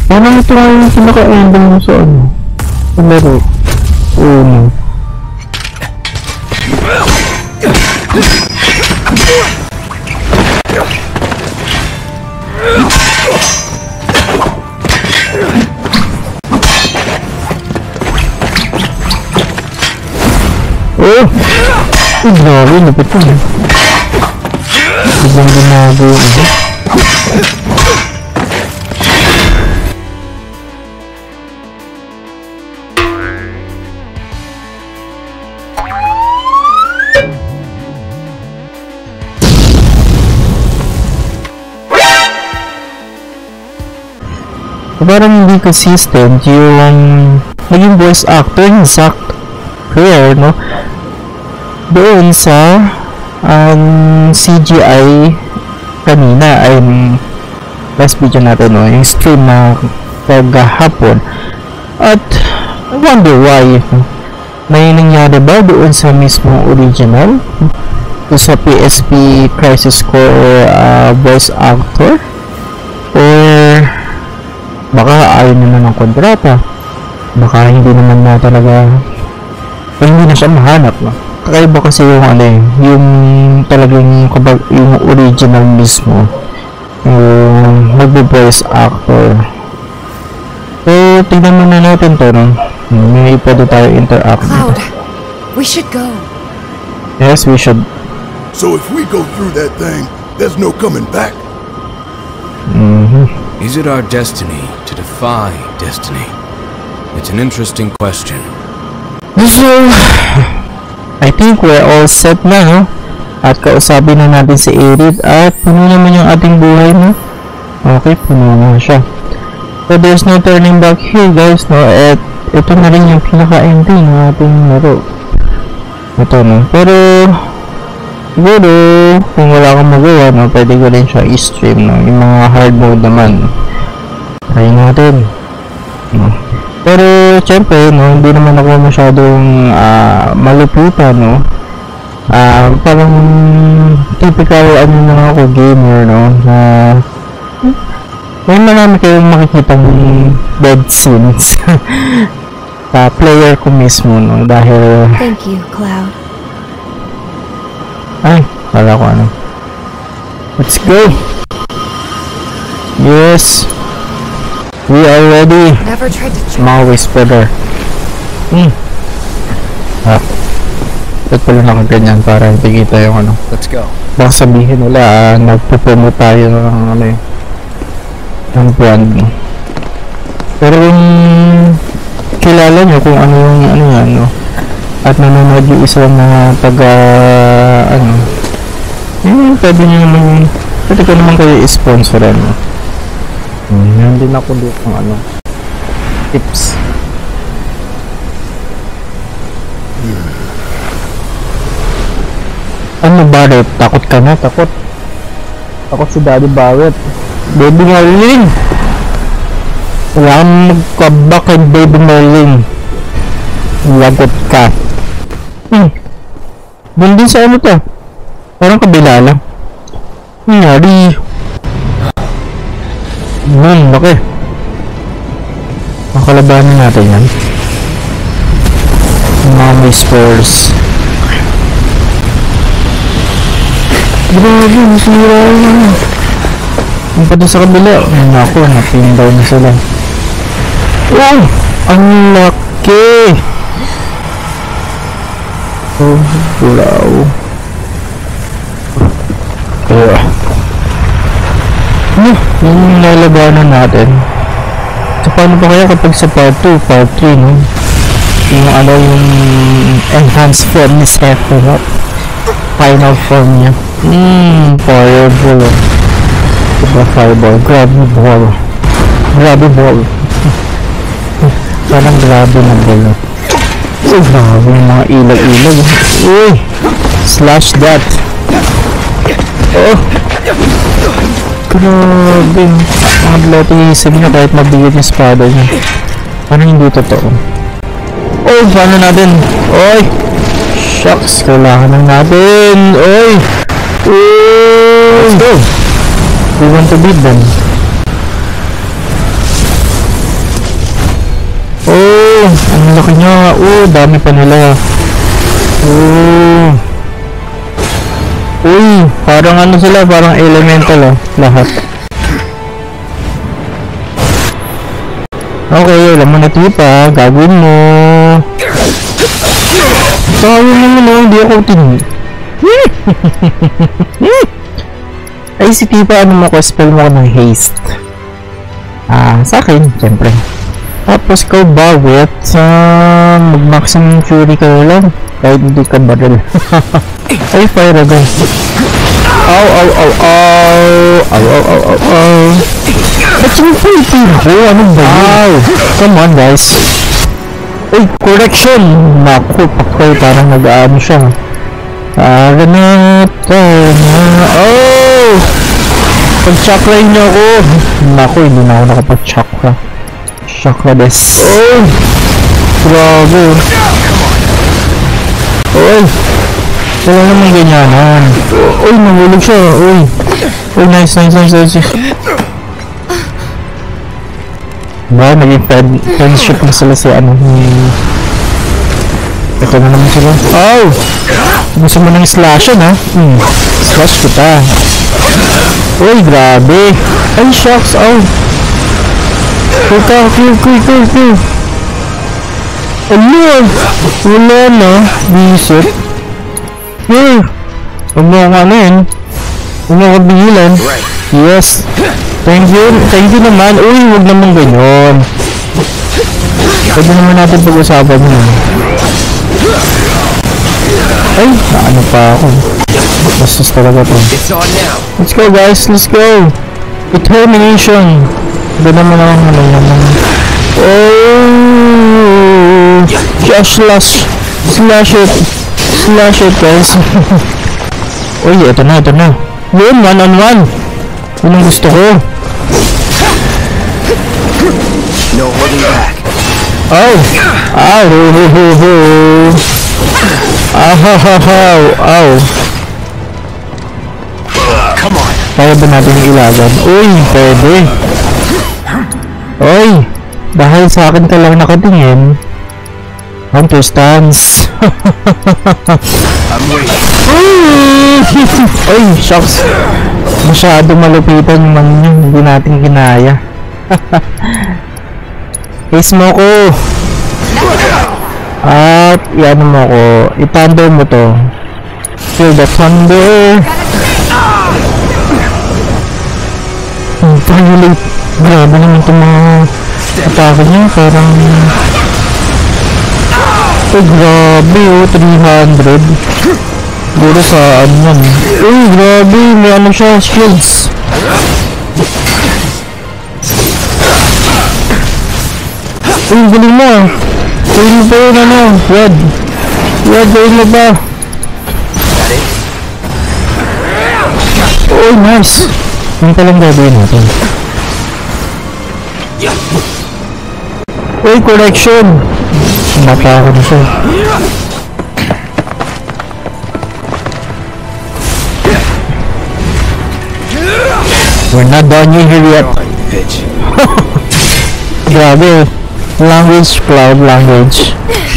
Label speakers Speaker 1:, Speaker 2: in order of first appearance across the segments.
Speaker 1: Parang ito nga yung pinaka-ending mo sa ano? Sa laro. Oo. Oh! Ang grabe, lupit ko eh. Ibang ginago yun eh. Parang hindi consistent yung naging voice actor ni Zack Claire, no? Doon sa CGI kanina ay last video natin, no? Yung stream na kagahapon. At I wonder why. May nangyari ba doon sa mismo original? Sa PSP Crisis Core voice actor? Or baka ayaw naman ng kontrata, baka hindi naman na talaga hindi na siya mahanap, no? Kakaiba kasi yung ano yung talagang yung original mismo yung magbo-voice actor. So tignan muna natin to, no? May pwede tayo interact.
Speaker 2: Cloud, we should go.
Speaker 1: Yes, we should.
Speaker 3: So if we go through that thing, there's no coming back.
Speaker 4: Is it our destiny to defy destiny? It's an interesting question.
Speaker 1: So, I think we're all set na, no? At kausapin na natin si Aerith at puno naman yung ating buhay, no? Okay, puno na siya. So, there's no turning back here, guys, no? At ito na rin yung pinaka-ending ng ating laro. Ito, no? Pero siguro kung wala kang magawa, no, pwede ko rin siya i-stream, no? Yung mga hard mode naman, try natin, no? Pero syempre, no, hindi naman ako masyadong malupitan, no? Parang typical ano na ako gamer, no, na may marami kayong makikitang dead scenes sa player ko mismo, no, dahil
Speaker 2: Thank you, Cloud.
Speaker 1: ay, kala ko ano. Let's go. Yes, we are ready.
Speaker 2: Never tried to jump.
Speaker 1: Mga whisperer. Ba't pala nakaganyan para hindi kita yung ano.
Speaker 4: Let's go.
Speaker 1: Baka sabihin nila nagpupromote tayo ng ano eh, ng brand, no? Pero kung kilala nyo kung ano yung ano yan, no, at nanonood yung isang mga taga ano, yun, pwede nyo naman, pwede ko naman kayo i-sponsoran, no? Yan din ako dito ng ano, tips. Ano Barret? Takot ka na? Takot si Daddy Barret. Baby Marlin, wala kang magkabak kay Baby Marlin. Lagot ka. Bundin sa ano to? Parang kabila lang. Nangyari. Laki. Makalabanan natin yan. Mga whispers. Grabe, nasira yan. Yung pa doon sa kabila. Naku, napindaw na sila. Oh! Ang laki! Oh, bulaw. Yung lalabanan natin. So paano pa kaya kapag sa part 2, part 3, no? Yung ano, yung enhanced form ni Sephiroth, final form niya. Fireball. Diba fireball? Gravity ball. Gravity ball. Parang grabe na ball. Oh, grabe yung mga ilag-ilag. Uy! Slash that. Oh! Grabe. Mga blotism niya kahit mabigat yung espada niya. Parang hindi totoo. Oh! Paano natin? Oy! Shucks! Kailangan lang natin! Oy! Let's go! We want to beat them. Oh, ang laki niya. Oh, dami pa nila. Oh. Uy, parang ano sila, parang elemental lahat. Okay, alam mo na tipa, gagawin mo. Sabi mo hindi ako tin. Ay, si tipa, ano mo ko, spell mo ko ng haste. Sa akin, siyempre. Tapos ko bawit sa mag-maximum fury ka lang. Kahit hindi ka barrel. Ay, fire agad. Ow, ow, ow, ow. Ow, ow, ow, ow, ow. Ba't yung fighting ko? Ano ba yun? Come on, guys. Uy, correction! Naku, pakoy, parang nag-aano siya. Ganat. Oh! Pag-chakra niyo ako. Naku, hindi na ako nakapag-chakra. Chakra des. Oh! Grabe. Uy! Wala naman ganyanan. Uy, nahulog siya. Uy! Uy, nice. Ba, naging friendship na sila si ano. Ito na naman sila. Oh! Gusto mo ng slash ha? Slash kita. Uy, grabe. Ay, shucks. Oh! Kill. Ano? Wala na. Bisip. Uy! Huwag mo akong ano yun. Huwag mo akong bingilan. Yes. Thank you naman. Uy, huwag naman ganyan. Pwede naman natin pag-usapan yun. Ay, ano pa ako. Bastos talaga to. Let's go guys, let's go. Determination. Ito naman ako naman. Oh! Slash it guys. Uy, ito na. Yun, one on one. Yun ang gusto ko.
Speaker 4: No holding back.
Speaker 1: Oh! Ow! Ow!
Speaker 4: Come on.
Speaker 1: Kaya ba natin yung ilagan? Uy, pwede. Uy! Dahil sa akin ka lang nakatingin. Hunter stance.
Speaker 4: I'm waiting.
Speaker 1: Uy, shucks. Masyado malupitan yung mga yun. Hindi natin kinaya. Ace mo ko. At yan mo ko. I-thunder mo to. Feel the thunder. Violate. Grabe naman itong mga atake niya. Parang grabe 300. Siguro sa ano yan. Uy, grabe. May ano siya, shields. Uy, galing mo. Galing pa yun ano. Red, galing mo ba? Oh, nice. Yung palang gagawin natin. Uy, correction. Mata ako na siya. We're not done here yet. Grabe. Language, cloud language.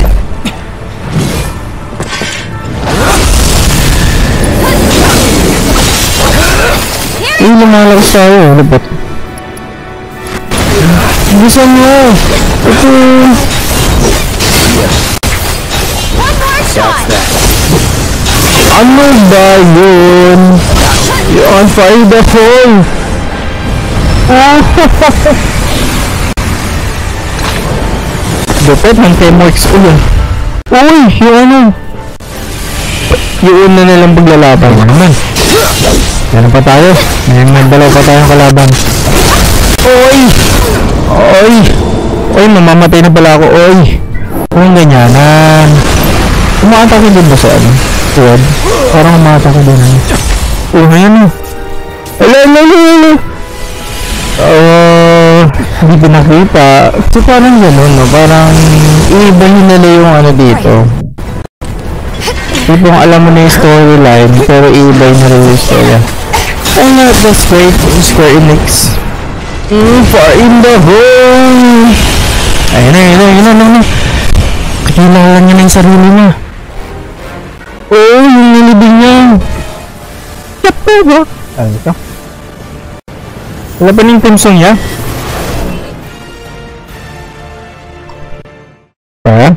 Speaker 1: Uy, lumalakas tayo. Ano ba? Bilisan mo. Ito. Ano ba yun? You're on fire the hole. Dapat ng teamworks ko yun. Uy, yung ano? Yung una nilang paglalaban mo naman. Yan pa tayo. May nagdalaw pa tayong kalaban. Oy, mamamatay na pala ako. Oy, kung ganyanan. Umaatake din ba sa ano? Tuwad? Parang umaatake din ano. Ngayon o. Hello. Hindi ko nakita. So parang gano'n no? Parang iibahin nila yung ano dito. Tipong alam mo na yung storyline pero iibahin na rin yung story. I like that's great. Square Enix. Far in the hole. Ayun na. Kilala niya na yung sarili niya. Oh, yung nilibing niya. Yapo ba? Ano ito? Wala ba yung theme song niya? Ayan.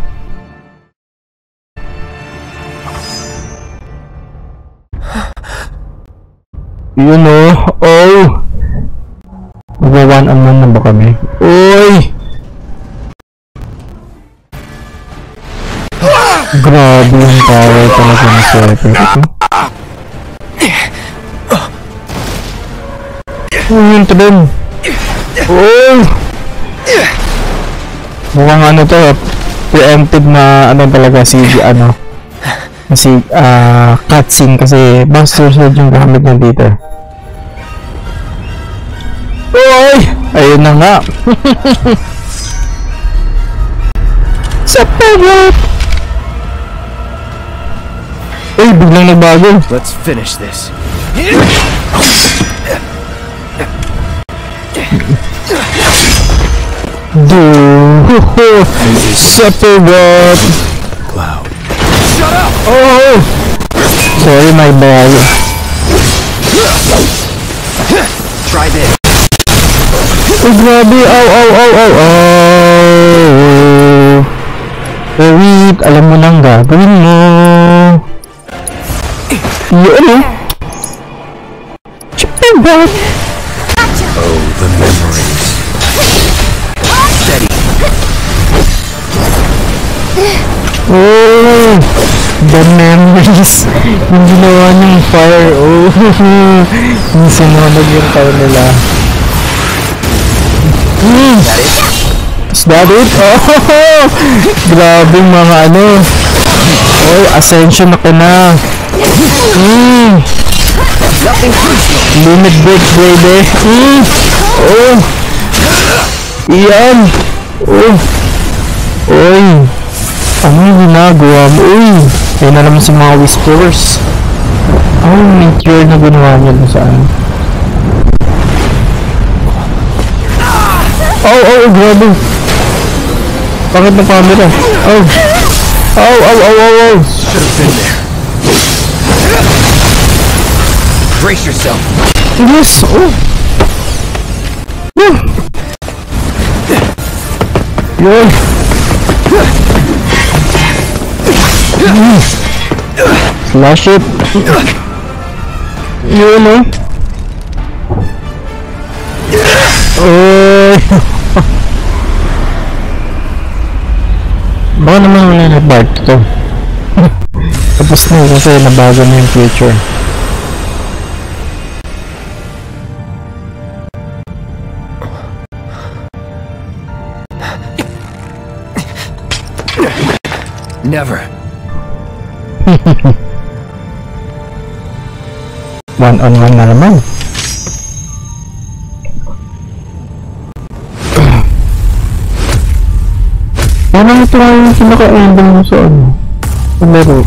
Speaker 1: Yun o. Oh! Mag-1 on 1 na ba kami? Uy! Grabe yung power talaga ng sweater ito. Yun to dun. Oh! Mukhang ano to, preemptive na ano talaga si cutscene kasi Buster Sword yung gamit na dito. Oy! Ayun na nga. Sa pagod! Uy, biglang nagbago.
Speaker 4: Let's finish this.
Speaker 1: Sephiroth!
Speaker 4: Cloud.
Speaker 1: Oh! Sorry, my boy.
Speaker 4: Try this.
Speaker 1: Oh, grabe! Oh, wait! Alam mo nang gagawin mo. Yun eh! Sephiroth!
Speaker 4: Oh, the memories. Steady.
Speaker 1: Oh! The memories! Yung ginawa niyong fire. Oh! Yung sumunod yung tao nila. Is that it? Oh! Grabe mga ano. Oh, ascension ako na. Limit break, baby. Oh! Iyan! Oh! Oy! Ano yung ginagawa mo? Uy! Kaya na naman si mga whisperers. Oh, meteor na ginawa niya doon saan. Oh, grabe. Bakit na camera? Oh.
Speaker 4: Should have been there. Brace yourself.
Speaker 1: Yes, oh. Yun. Slash it. Yun, oh. Oh. Baka naman wala na part to. Tapos na kasi nabago na yung future.
Speaker 4: Never.
Speaker 1: 1-on-1 na naman. Parang ito nga yung pinaka-ending mo sa ano? Sa laro.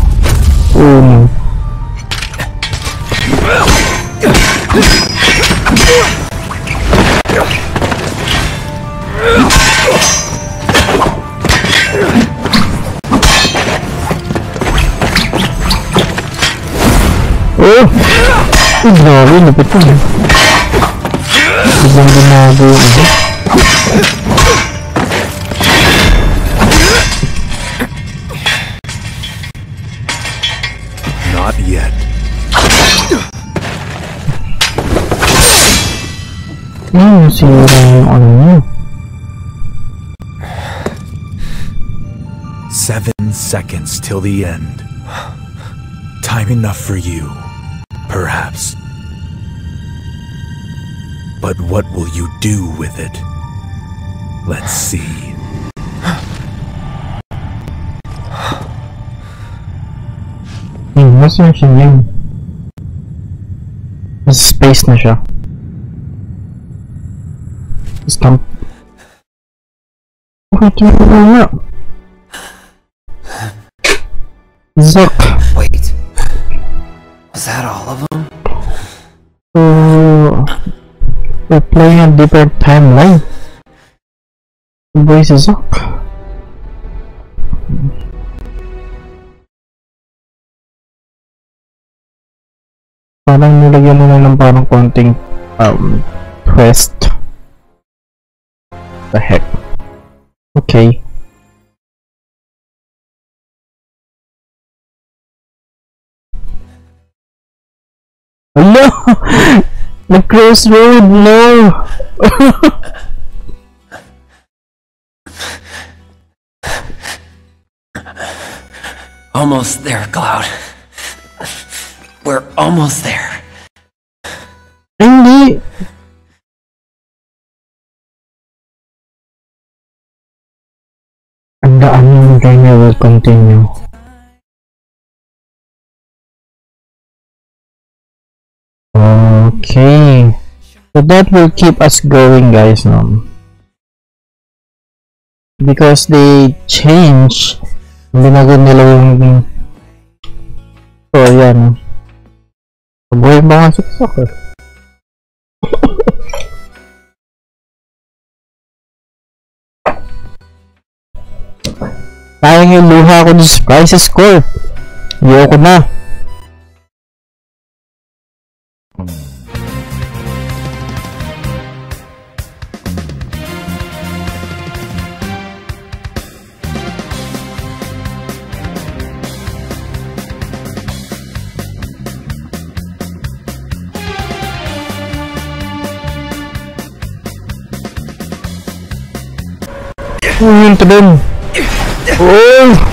Speaker 1: Oh! Grabe, lupit ko eh. Ibang ginago yun eh.
Speaker 4: Not yet.
Speaker 1: Sira yung ano niya.
Speaker 5: 7 seconds till the end. Time enough for you, perhaps. But what will you do with it? Let's see.
Speaker 1: Nasa siya yun. Nasa space na siya. Stamp. Bakit yung na? Zuck.
Speaker 6: Wait. Was that all of them?
Speaker 1: So, we're playing a different timeline. Boy, si Zack. Parang nilagyan mo na ng parang konting twist. The heck. Okay. No! The crossroad, no!
Speaker 6: Almost there, Cloud. We're almost there.
Speaker 1: Hindi! And the unknown journey will continue. Okay. So that will keep us going, guys, no? Because they change. Binago nila yung... So, yan. Buhay ba nga siksak, eh? Sayang yung luha ko sa Crisis Core. Ayoko na. Yun, ito dun. Oh!